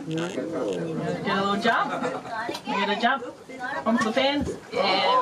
Get a little jump. You get a jump. Pump the fans. Yeah.